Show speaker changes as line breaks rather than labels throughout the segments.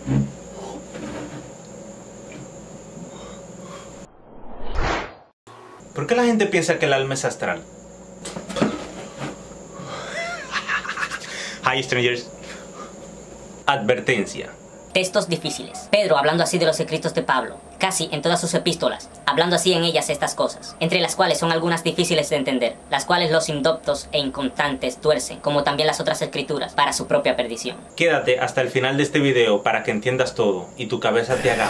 ¿Por qué la gente piensa que el alma es astral? Hi, strangers. Advertencia.
Textos difíciles. Pedro hablando así de los escritos de Pablo, casi en todas sus epístolas, hablando así en ellas estas cosas, entre las cuales son algunas difíciles de entender, las cuales los indoctos e inconstantes tuercen, como también las otras escrituras, para su propia perdición.
Quédate hasta el final de este video para que entiendas todo y tu cabeza te haga...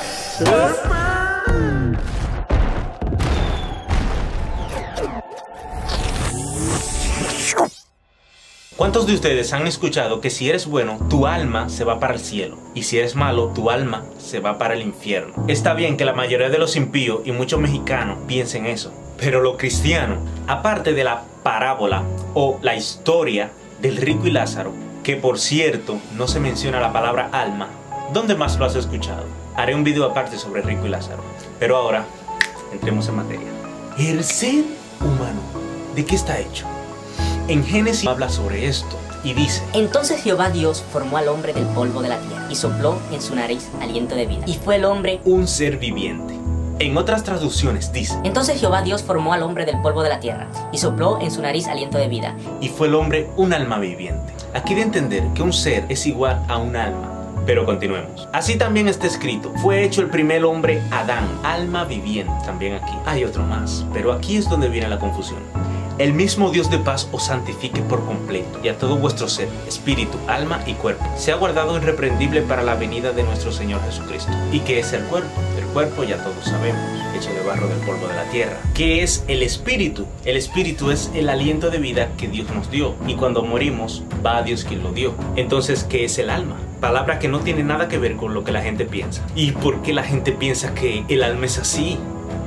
¿Cuántos de ustedes han escuchado que si eres bueno, tu alma se va para el cielo? Y si eres malo, tu alma se va para el infierno. Está bien que la mayoría de los impíos y muchos mexicanos piensen eso. Pero los cristianos, aparte de la parábola o la historia del rico y Lázaro, que por cierto no se menciona la palabra alma, ¿dónde más lo has escuchado? Haré un video aparte sobre rico y Lázaro. Pero ahora, entremos en materia. El ser humano, ¿de qué está hecho? En Génesis habla sobre esto y dice:
Entonces Jehová Dios formó al hombre del polvo de la tierra y sopló en su nariz aliento de vida. Y fue el hombre
un ser viviente. En otras traducciones dice:
Entonces Jehová Dios formó al hombre del polvo de la tierra y sopló en su nariz aliento de vida.
Y fue el hombre un alma viviente. Aquí de entender que un ser es igual a un alma. Pero continuemos. Así también está escrito: fue hecho el primer hombre Adán, alma viviente. También aquí hay otro más, pero aquí es donde viene la confusión. El mismo Dios de paz os santifique por completo, y a todo vuestro ser, espíritu, alma y cuerpo, sea guardado irreprendible para la venida de nuestro Señor Jesucristo. ¿Y qué es el cuerpo? El cuerpo ya todos sabemos, hecho de barro del polvo de la tierra. ¿Qué es el espíritu? El espíritu es el aliento de vida que Dios nos dio, y cuando morimos, va a Dios quien lo dio. Entonces, ¿qué es el alma? Palabra que no tiene nada que ver con lo que la gente piensa. ¿Y por qué la gente piensa que el alma es así?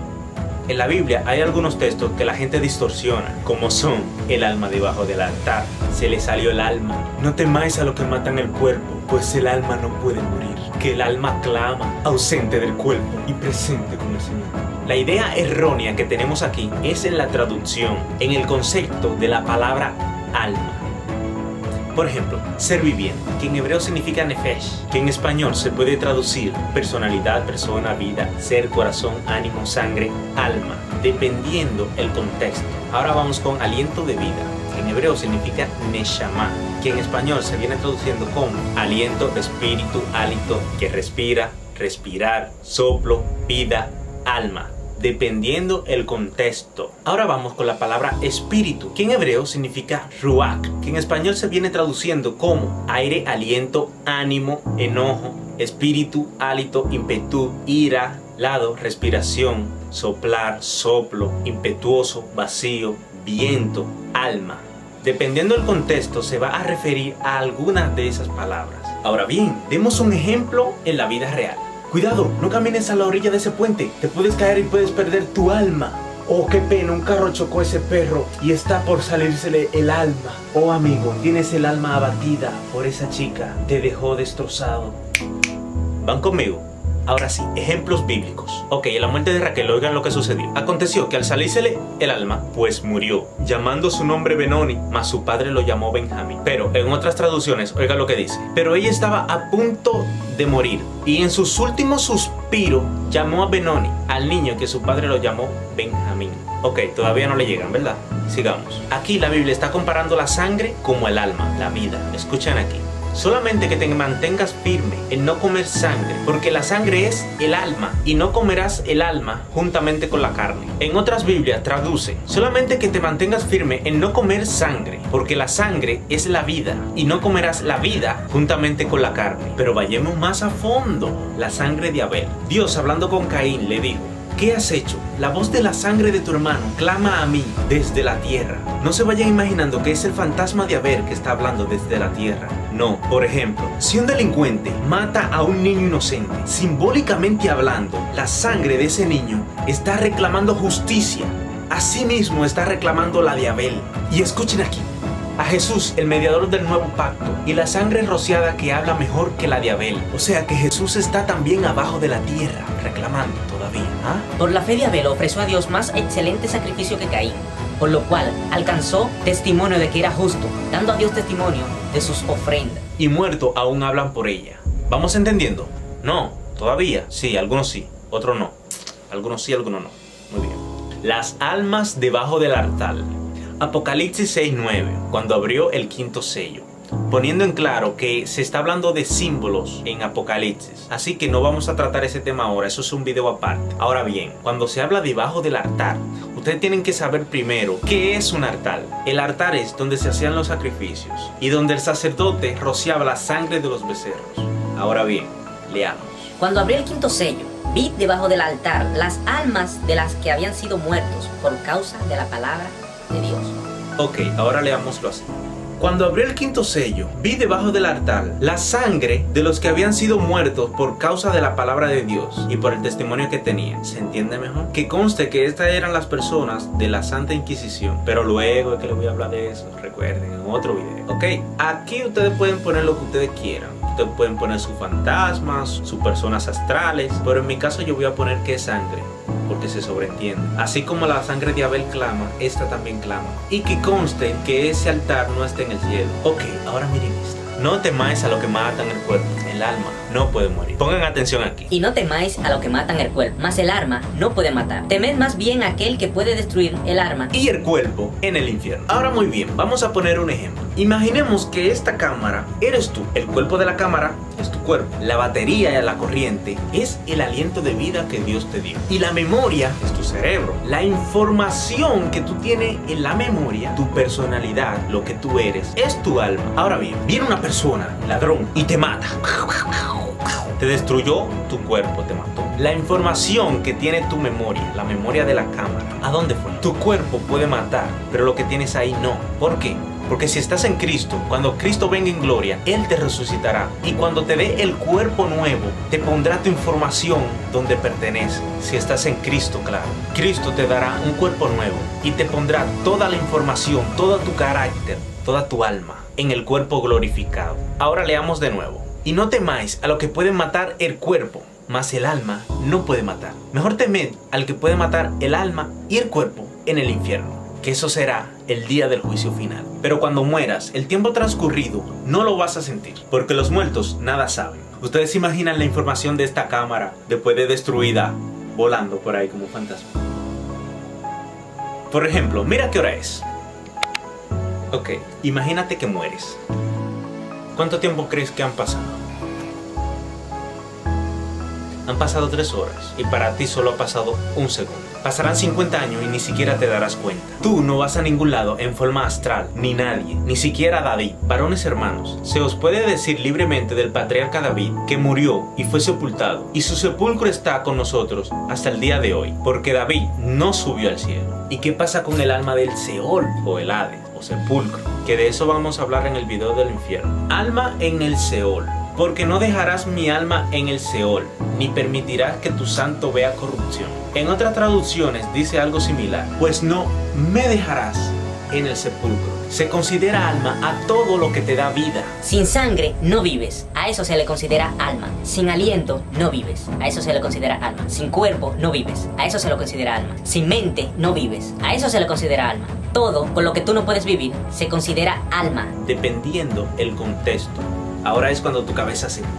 En la Biblia hay algunos textos que la gente distorsiona, como son: el alma debajo del altar, se le salió el alma, no temáis a lo que matan el cuerpo, pues el alma no puede morir, que el alma clama, ausente del cuerpo y presente con el Señor. La idea errónea que tenemos aquí es en la traducción, en el concepto de la palabra alma. Por ejemplo, ser viviente, que en hebreo significa nefesh, que en español se puede traducir personalidad, persona, vida, ser, corazón, ánimo, sangre, alma, dependiendo el contexto. Ahora vamos con aliento de vida, que en hebreo significa neshama, que en español se viene traduciendo como aliento, espíritu, hálito, que respira, respirar, soplo, vida, alma, dependiendo el contexto. Ahora vamos con la palabra espíritu, que en hebreo significa ruach, que en español se viene traduciendo como aire, aliento, ánimo, enojo, espíritu, hálito, ímpetu, ira, lado, respiración, soplar, soplo, impetuoso, vacío, viento, alma. Dependiendo del contexto se va a referir a algunas de esas palabras. Ahora bien, demos un ejemplo en la vida real. Cuidado, no camines a la orilla de ese puente, te puedes caer y puedes perder tu alma. Oh, qué pena, un carro chocó a ese perro y está por salírsele el alma. Oh, amigo, tienes el alma abatida por esa chica, te dejó destrozado. ¿Van conmigo? Ahora sí, ejemplos bíblicos. Ok, en la muerte de Raquel, oigan lo que sucedió. Aconteció que al salírsele el alma, pues murió, llamando su nombre Benoni, mas su padre lo llamó Benjamín. Pero en otras traducciones, oigan lo que dice: pero ella estaba a punto de morir, y en sus últimos suspiros llamó a Benoni, al niño que su padre lo llamó Benjamín. Ok, todavía no le llegan, ¿verdad? Sigamos. Aquí la Biblia está comparando la sangre como el alma, la vida. Escuchen aquí: solamente que te mantengas firme en no comer sangre, porque la sangre es el alma, y no comerás el alma juntamente con la carne. En otras Biblias traduce: solamente que te mantengas firme en no comer sangre, porque la sangre es la vida, y no comerás la vida juntamente con la carne. Pero vayamos más a fondo: la sangre de Abel. Dios, hablando con Caín, le dijo: ¿qué has hecho? La voz de la sangre de tu hermano clama a mí desde la tierra. No se vayan imaginando que es el fantasma de Abel que está hablando desde la tierra. No, por ejemplo, si un delincuente mata a un niño inocente, simbólicamente hablando, la sangre de ese niño está reclamando justicia. Asimismo está reclamando la de Abel. Y escuchen aquí: a Jesús, el mediador del nuevo pacto, y la sangre rociada que habla mejor que la de Abel. O sea que Jesús está también abajo de la tierra, reclamando todavía. ¿Ah?
Por la fe de Abel ofreció a Dios más excelente sacrificio que Caín, por lo cual alcanzó testimonio de que era justo, dando a Dios testimonio de sus ofrendas.
Y muerto aún hablan por ella. ¿Vamos entendiendo? No, todavía. Sí, algunos sí, otros no. Algunos sí, algunos no. Muy bien. Las almas debajo del altar. Apocalipsis 6:9, cuando abrió el quinto sello, poniendo en claro que se está hablando de símbolos en Apocalipsis. Así que no vamos a tratar ese tema ahora, eso es un video aparte. Ahora bien, cuando se habla debajo del altar, ustedes tienen que saber primero qué es un altar. El altar es donde se hacían los sacrificios y donde el sacerdote rociaba la sangre de los becerros. Ahora bien, leamos.
Cuando abrió el quinto sello, vi debajo del altar las almas de las que habían sido muertos por causa de la palabra de Dios.
Ok, ahora leámoslo así. Cuando abrió el quinto sello, vi debajo del altar la sangre de los que habían sido muertos por causa de la palabra de Dios y por el testimonio que tenían. ¿Se entiende mejor? Que conste que estas eran las personas de la Santa Inquisición, pero luego es que les voy a hablar de eso, recuerden, en otro video. Ok, aquí ustedes pueden poner lo que ustedes quieran. Ustedes pueden poner sus fantasmas, sus personas astrales, pero en mi caso yo voy a poner que es sangre, porque se sobreentiende. Así como la sangre de Abel clama, esta también clama. Y que conste que ese altar no está en el cielo. Ok, ahora miren esto. No temáis a lo que matan el cuerpo, el alma no puede morir. Pongan atención aquí.
Y no temáis a lo que matan el cuerpo, mas el arma no puede matar. Temed más bien a aquel que puede destruir el arma
y el cuerpo en el infierno. Ahora muy bien, vamos a poner un ejemplo. Imaginemos que esta cámara eres tú. El cuerpo de la cámara es tu cuerpo. La batería y la corriente es el aliento de vida que Dios te dio. Y la memoria es tu cerebro. La información que tú tienes en la memoria, tu personalidad, lo que tú eres, es tu alma. Ahora bien, viene una persona, ladrón, y te mata. Te destruyó tu cuerpo, te mató. La información que tiene tu memoria, la memoria de la cámara, ¿a dónde fue? Tu cuerpo puede matar, pero lo que tienes ahí no. ¿Por qué? Porque si estás en Cristo, cuando Cristo venga en gloria, Él te resucitará. Y cuando te dé el cuerpo nuevo, te pondrá tu información donde pertenece. Si estás en Cristo, claro. Cristo te dará un cuerpo nuevo y te pondrá toda la información, todo tu carácter, toda tu alma en el cuerpo glorificado. Ahora leamos de nuevo. Y no temáis a lo que puede matar el cuerpo, mas el alma no puede matar. Mejor temed al que puede matar el alma y el cuerpo en el infierno, que eso será el día del juicio final. Pero cuando mueras, el tiempo transcurrido no lo vas a sentir, porque los muertos nada saben. Ustedes se imaginan la información de esta cámara después de destruida, volando por ahí como un fantasma. Por ejemplo, mira qué hora es. Ok, imagínate que mueres. ¿Cuánto tiempo crees que han pasado? Han pasado 3 horas y para ti solo ha pasado un segundo. Pasarán 50 años y ni siquiera te darás cuenta. Tú no vas a ningún lado en forma astral, ni nadie, ni siquiera David. Varones hermanos, se os puede decir libremente del patriarca David que murió y fue sepultado, y su sepulcro está con nosotros hasta el día de hoy, porque David no subió al cielo. ¿Y qué pasa con el alma del Seol o el Hades o sepulcro? Que de eso vamos a hablar en el video del infierno. Alma en el Seol. Porque no dejarás mi alma en el Seol, ni permitirás que tu santo vea corrupción. En otras traducciones dice algo similar. Pues no me dejarás en el sepulcro. Se considera alma a todo lo que te da vida.
Sin sangre no vives, a eso se le considera alma. Sin aliento no vives, a eso se le considera alma. Sin cuerpo no vives, a eso se le considera alma. Sin mente no vives, a eso se le considera alma. Todo con lo que tú no puedes vivir se considera alma.
Dependiendo el contexto. Ahora es cuando tu cabeza se...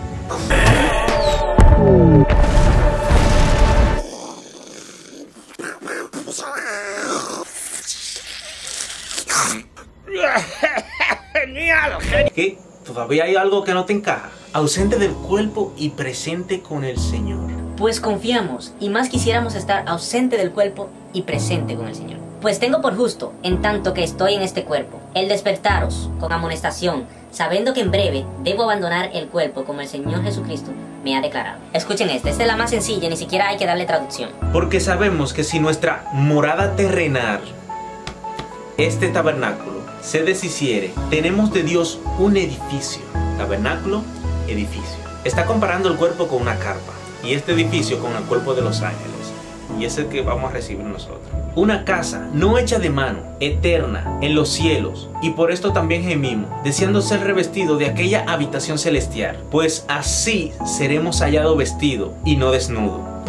¿Qué? ¿Todavía hay algo que no te encaja? Ausente del cuerpo y presente con el Señor.
Pues confiamos, y más quisiéramos estar ausente del cuerpo y presente con el Señor. Pues tengo por justo, en tanto que estoy en este cuerpo, el despertaros con amonestación, sabiendo que en breve debo abandonar el cuerpo como el Señor Jesucristo me ha declarado. Escuchen esta es la más sencilla, ni siquiera hay que darle traducción.
Porque sabemos que si nuestra morada terrenal, este tabernáculo, se deshiciere, tenemos de Dios un edificio. Tabernáculo, edificio. Está comparando el cuerpo con una carpa y este edificio con el cuerpo de los ángeles. Y es el que vamos a recibir nosotros. Una casa no hecha de mano, eterna, en los cielos. Y por esto también gemimos, deseando ser revestidos de aquella habitación celestial. Pues así seremos hallados vestidos y no desnudos.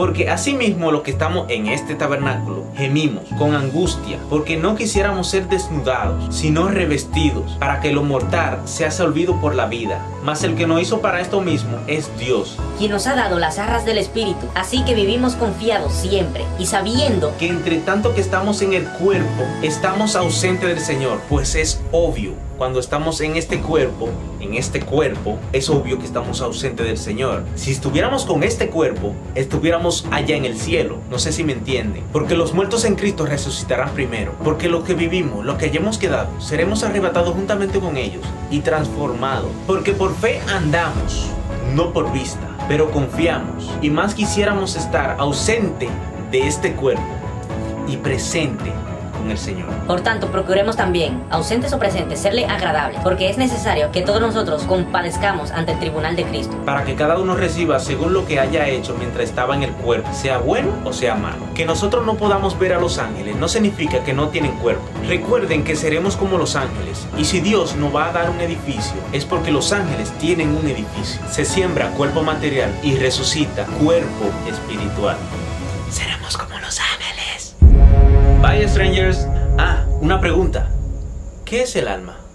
Porque asimismo los que estamos en este tabernáculo gemimos con angustia, porque no quisiéramos ser desnudados, sino revestidos, para que lo mortal sea salvido por la vida. Mas el que nos hizo para esto mismo es Dios,
quien nos ha dado las arras del Espíritu. Así que vivimos confiados siempre y sabiendo
que entre tanto que estamos en el cuerpo, estamos ausentes del Señor. Pues es obvio, cuando estamos en este cuerpo, es obvio que estamos ausentes del Señor. Si estuviéramos con este cuerpo, estuviéramos allá en el cielo. No sé si me entienden. Porque los muertos en Cristo resucitarán primero. Porque los que vivimos, los que hayamos quedado, seremos arrebatados juntamente con ellos y transformados. Porque por fe andamos, no por vista, pero confiamos. Y más quisiéramos estar ausente de este cuerpo y presente con el Señor.
Por tanto, procuremos también, ausentes o presentes, serle agradables, porque es necesario que todos nosotros compadezcamos ante el tribunal de Cristo,
para que cada uno reciba según lo que haya hecho mientras estaba en el cuerpo, sea bueno o sea malo. Que nosotros no podamos ver a los ángeles no significa que no tienen cuerpo. Recuerden que seremos como los ángeles, y si Dios nos va a dar un edificio, es porque los ángeles tienen un edificio. Se siembra cuerpo material y resucita cuerpo espiritual. Seremos como los ángeles. Bye, strangers. Una pregunta. ¿Qué es el alma?